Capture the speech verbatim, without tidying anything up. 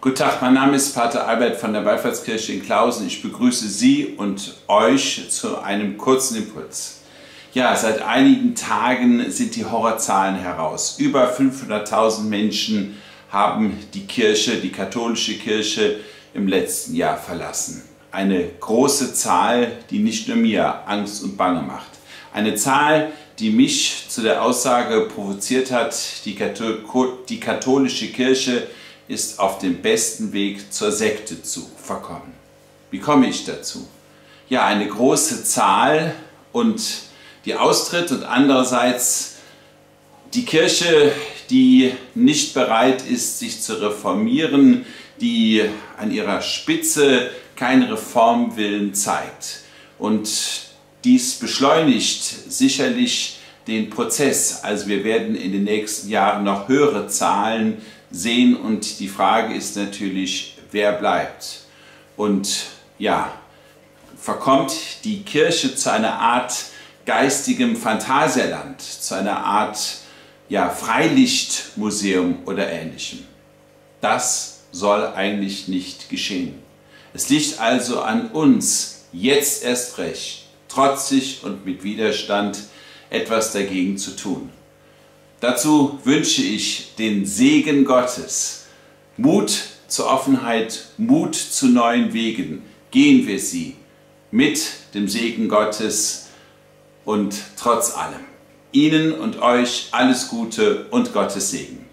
Guten Tag, mein Name ist Pater Albert von der Wallfahrtskirche in Klausen. Ich begrüße Sie und euch zu einem kurzen Impuls. Ja, seit einigen Tagen sind die Horrorzahlen heraus. Über fünfhunderttausend Menschen haben die Kirche, die katholische Kirche, im letzten Jahr verlassen. Eine große Zahl, die nicht nur mir Angst und Bange macht. Eine Zahl, die mich zu der Aussage provoziert hat, die, Kathol- die katholische Kirche ist auf dem besten Weg zur Sekte zu verkommen. Wie komme ich dazu? Ja, eine große Zahl und die Austritt und andererseits die Kirche, die nicht bereit ist, sich zu reformieren, die an ihrer Spitze keinen Reformwillen zeigt. Und dies beschleunigt sicherlich den Prozess. Also wir werden in den nächsten Jahren noch höhere Zahlen sehen und die Frage ist natürlich, wer bleibt? Und ja, verkommt die Kirche zu einer Art geistigem Phantasialand, zu einer Art ja, Freilichtmuseum oder Ähnlichem? Das soll eigentlich nicht geschehen. Es liegt also an uns, jetzt erst recht, trotzig und mit Widerstand etwas dagegen zu tun. Dazu wünsche ich den Segen Gottes, Mut zur Offenheit, Mut zu neuen Wegen. Gehen wir sie mit dem Segen Gottes und trotz allem. Ihnen und euch alles Gute und Gottes Segen.